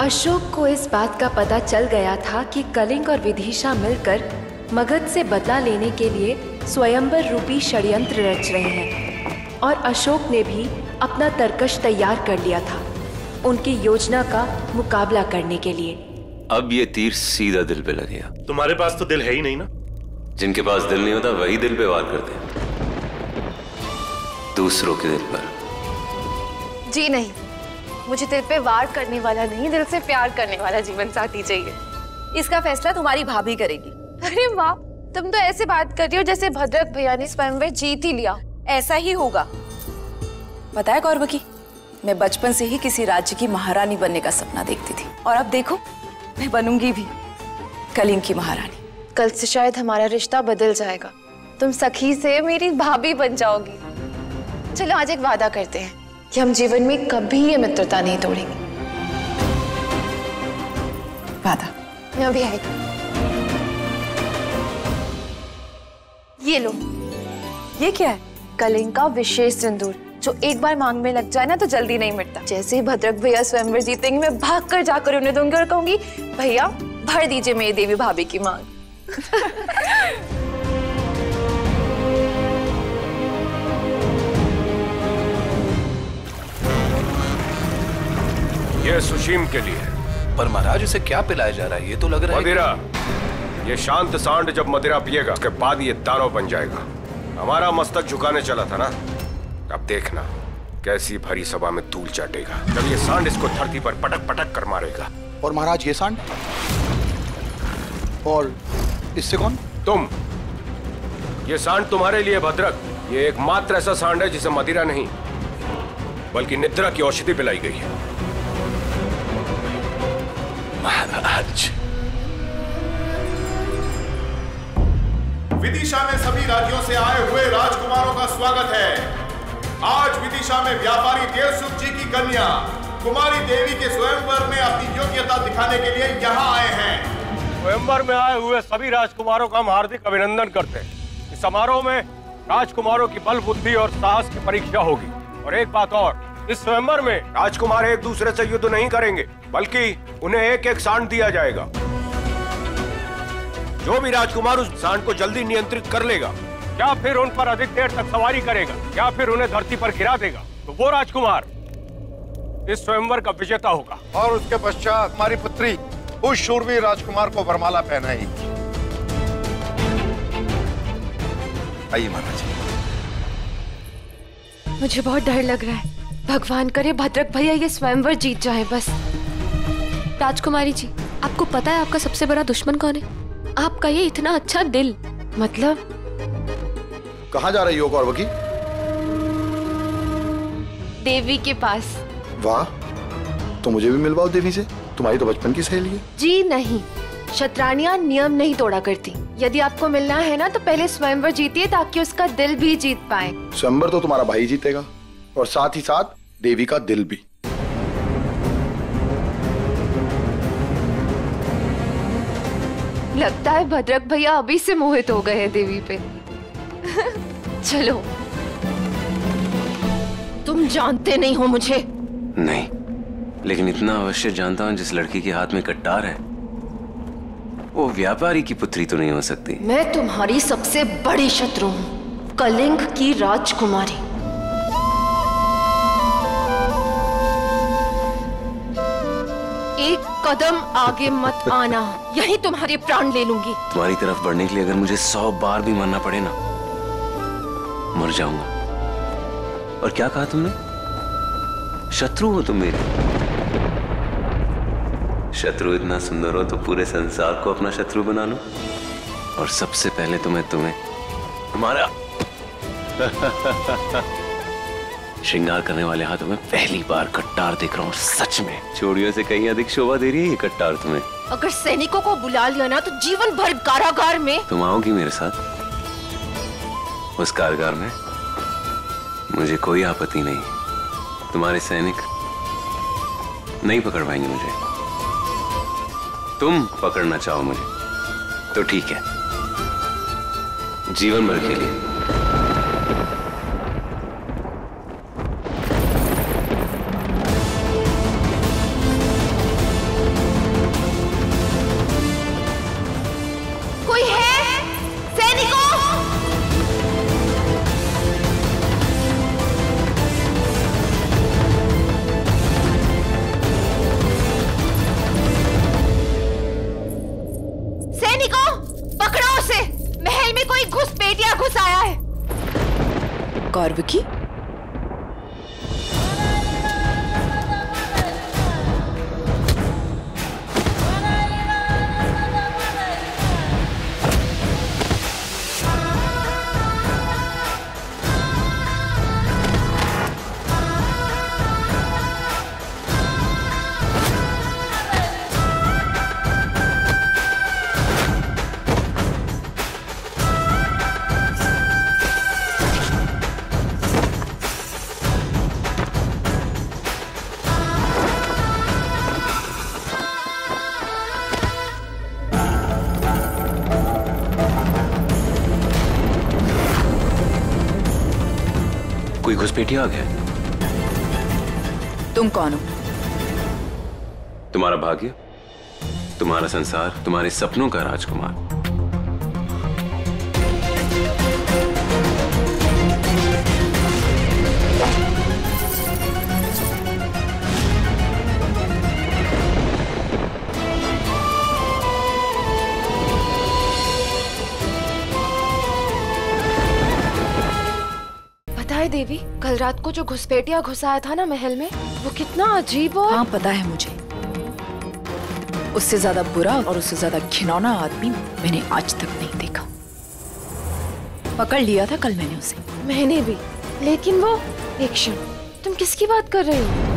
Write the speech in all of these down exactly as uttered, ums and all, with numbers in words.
अशोक को इस बात का पता चल गया था कि कलिंग और विदिशा मिलकर मगध से बदला लेने के लिए स्वयंवर रूपी षड्यंत्र रच रहे हैं और अशोक ने भी अपना तरकश तैयार कर लिया था उनकी योजना का मुकाबला करने के लिए। अब ये तीर सीधा दिल पे लगेगा। तुम्हारे पास तो दिल है ही नहीं ना। जिनके पास दिल नहीं होता वही दिल पे वार करते हैं, दूसरों के दिल पर। जी नहीं, मुझे दिल पे वार करने वाला नहीं, दिल से प्यार करने वाला जीवन साथी चाहिए। इसका फैसला तुम्हारी भाभी करेगी। अरे वाह, तुम तो ऐसे बात कर रही हो जैसे भद्रक भैया ने स्वयंवर जीत ही लिया। ऐसा ही होगा। पता है कौरवकी, मैं बचपन से ही किसी राज्य की महारानी बनने का सपना देखती थी और अब देखो मैं बनूंगी भी कलिंग की महारानी। कल से शायद हमारा रिश्ता बदल जाएगा, तुम सखी से मेरी भाभी बन जाओगी। चलो आज एक वादा करते हैं कि हम जीवन में कभी ये मित्रता नहीं तोड़ेंगे। वादा? मैं अभी आई। ये लो। ये क्या है? कलिंग का विशेष सिंदूर, जो एक बार मांग में लग जाए ना तो जल्दी नहीं मिटता। जैसे ही भद्रक भैया स्वयंवर जीतेंगे मैं भाग कर जाकर उन्हें दूंगी और कहूंगी, भैया भर दीजिए मेरी देवी भाभी की मांग। ये सुशीम के लिए। पर महाराज उसे क्या पिलाया जा रहा है? ये तो लग रहा है मदिरा। ये शांत सांड जब मदिरा पिएगा उसके बाद ये दानव बन जाएगा। हमारा मस्तक झुकाने चला था ना, अब देखना कैसी भरी सभा में धूल चाटेगा जब ये सांड इसको धरती पर पटक पटक कर मारेगा। और महाराज ये सांड? और इससे कौन? तुम। ये सांड तुम्हारे लिए भद्रक। ये एकमात्र ऐसा सांड है जिसे मदिरा नहीं बल्कि निद्रा की औषधि पिलाई गई है। महाराज। विदिशा में सभी राज्यों से आए हुए राजकुमारों का स्वागत है। आज विदिशा में व्यापारी देवसुख जी की कन्या कुमारी देवी के स्वयंवर में अपनी योग्यता दिखाने के लिए यहाँ आए हैं। स्वयंवर में आए हुए सभी राजकुमारों का हम हार्दिक अभिनंदन करते हैं। इस समारोह में राजकुमारों की बल बुद्धि और साहस की परीक्षा होगी। और एक बात और, इस स्वयंवर में राजकुमार एक दूसरे से युद्ध नहीं करेंगे बल्कि उन्हें एक एक सांड दिया जाएगा। जो भी राजकुमार उस सांड को जल्दी नियंत्रित कर लेगा या फिर उन पर अधिक देर तक सवारी करेगा या फिर उन्हें धरती पर गिरा देगा तो वो राजकुमार इस स्वयंवर का विजेता होगा। और उसके पश्चात हमारी पुत्री उस शूरवीर राजकुमार को वरमाला पहनाएगी। आइए महाराज। मुझे बहुत डर लग रहा है। भगवान करे भद्रक भैया ये स्वयंवर जीत जाए बस। राजकुमारी जी, आपको पता है आपका सबसे बड़ा दुश्मन कौन है? आपका ये इतना अच्छा दिल। मतलब कहाँ जा रही हो कौरवकी? देवी के पास। वाह, तो मुझे भी मिलवाओ देवी से। तुम्हारी तो बचपन की सहेली है। जी नहीं, शतरानियां नियम नहीं तोड़ा करती। यदि आपको मिलना है ना तो पहले स्वयंवर जीतिए ताकि उसका दिल भी जीत पाए। स्वयंवर तो तुम्हारा भाई जीतेगा और साथ ही साथ देवी का दिल भी। लगता है भद्रक भैया अभी से मोहित हो गए हैं देवी पे। चलो। तुम जानते नहीं हो मुझे। नहीं, लेकिन इतना अवश्य जानता हूं, जिस लड़की के हाथ में कट्टार है वो व्यापारी की पुत्री तो नहीं हो सकती। मैं तुम्हारी सबसे बड़ी शत्रु हूं, कलिंग की राजकुमारी। एक कदम आगे मत आना, यही तुम्हारे प्राण ले लूंगी। तुम्हारी तरफ बढ़ने के लिए अगर मुझे सौ बार भी मरना पड़े ना, मर जाऊंगा। और क्या कहा तुमने? शत्रु हो तुम मेरे? शत्रु इतना सुंदर हो तो पूरे संसार को अपना शत्रु बना लो। और सबसे पहले तो मैं तुम्हें तुम्हारा श्रृंगार करने वाले हाथों में पहली बार कट्टार देख रहा हूँ। सच में चूड़ियों से कहीं अधिक शोभा दे रही है ये कट्टार तुम्हें। अगर सैनिकों को बुला लिया ना तो जीवन भर कारागार में। तुम आओगी मेरे साथ उस कारागार में? मुझे कोई आपत्ति नहीं। तुम्हारे सैनिक नहीं पकड़ पाएंगे मुझे। तुम पकड़ना चाहो मुझे तो ठीक है, जीवन भर के लिए। कोई घुसपैठिया घुस आया है। कौरवकी, कोई घुसपैठिया आ गया। तुम कौन हो? तुम्हारा भाग्य, तुम्हारा संसार, तुम्हारे सपनों का राजकुमार। देवी, कल रात को जो घुसपैठिया घुसाया था ना महल में, वो कितना अजीब और... हाँ पता है मुझे। उससे ज्यादा बुरा और उससे ज्यादा घिनौना आदमी मैंने आज तक नहीं देखा। पकड़ लिया था कल मैंने उसे। मैंने भी, लेकिन वो एक क्षण, तुम किसकी बात कर रही हो?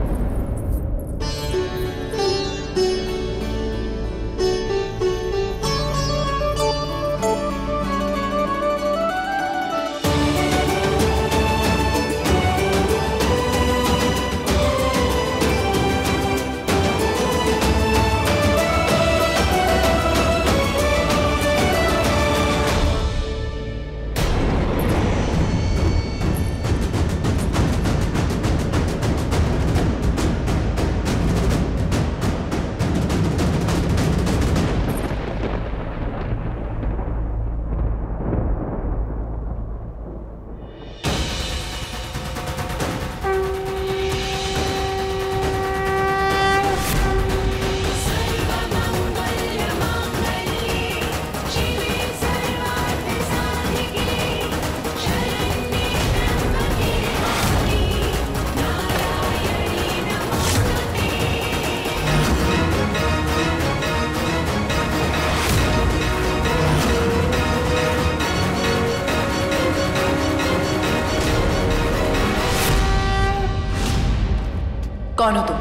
कौन हो तुम?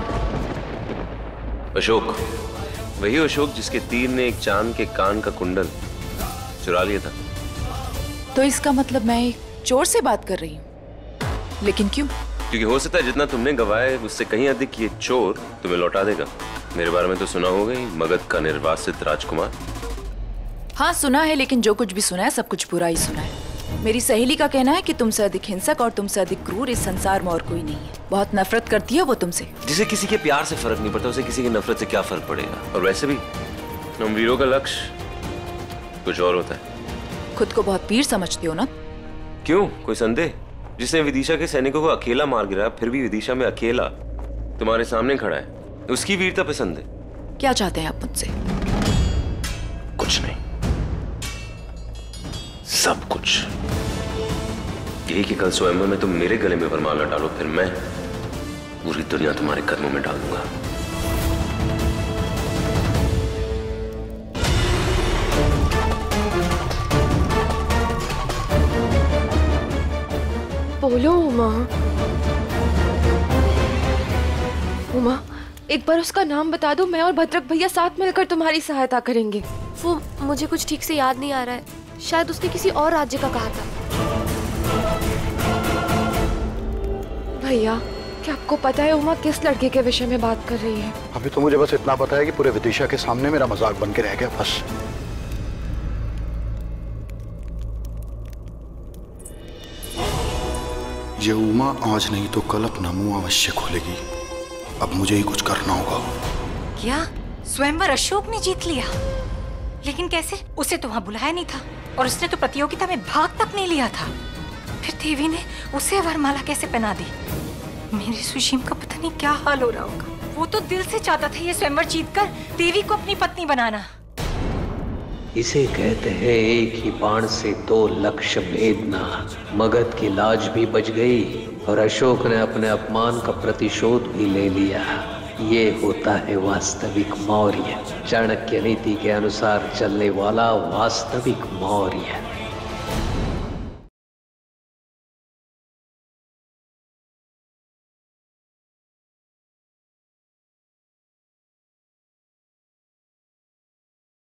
अशोक, वही अशोक जिसके तीर ने एक चांद के कान का कुंडल चुरा लिया था। तो इसका मतलब मैं एक चोर से बात कर रही हूँ, लेकिन क्यों? क्योंकि हो सकता है जितना तुमने गवाया उससे कहीं अधिक ये चोर तुम्हें लौटा देगा। मेरे बारे में तो सुना होगा ही, मगध का निर्वासित राजकुमार। हाँ सुना है, लेकिन जो कुछ भी सुना है सब कुछ बुरा ही सुना है। मेरी सहेली का कहना है कि तुमसे अधिक हिंसक और तुमसे अधिक क्रूर इस संसार में और कोई नहीं है। बहुत नफरत करती है वो तुमसे। जिसे किसी के प्यार से फर्क नहीं पड़ता, उसे किसी की नफरत से क्या फर्क पड़ेगा। और वैसे भी हम वीरों का लक्ष्य कुछ और होता है। खुद को बहुत वीर समझते हो ना? क्यों, कोई संदेह? जिसने विदिशा के सैनिकों को अकेला मार गिराया, फिर भी विदिशा में अकेला तुम्हारे सामने खड़ा है, उसकी वीरता पे संदेह? क्या चाहते हैं आप मुझसे? कुछ नहीं, सब कुछ। यही कि कल स्वयंवर में तुम मेरे गले में वरमाला डालो, फिर मैं पूरी दुनिया तुम्हारे कदमों में डाल दूंगा। बोलो उमा। उमा, एक बार उसका नाम बता दो, मैं और भद्रक भैया साथ मिलकर तुम्हारी सहायता करेंगे। वो मुझे कुछ ठीक से याद नहीं आ रहा है, शायद उसने किसी और राज्य का कहा था। भैया, क्या आपको पता है उमा किस लड़के के विषय में बात कर रही है? अभी तो मुझे बस इतना पता है कि पूरे विदिशा के सामने मेरा मजाक बन के रह गया, बस। ये उमा आज नहीं तो कल अपना मुंह अवश्य खोलेगी। अब मुझे ही कुछ करना होगा। क्या स्वयंवर अशोक ने जीत लिया? लेकिन कैसे? उसे तो वहां बुलाया नहीं था और उसने तो प्रतियोगिता में भाग तक नहीं लिया था। फिर देवी ने उसे वरमाला कैसे पहना दी? मेरे सुशीम का पता नहीं क्या हाल हो रहा होगा। वो तो दिल से चाहता था ये स्वयंवर जीतकर देवी को अपनी पत्नी बनाना। इसे कहते हैं एक ही बाण से दो लक्ष्य भेदना। मगध की लाज भी बच गई और अशोक ने अपने अपमान का प्रतिशोध भी ले लिया। ये होता है वास्तविक मौर्य, चाणक्य नीति के अनुसार चलने वाला वास्तविक मौर्य।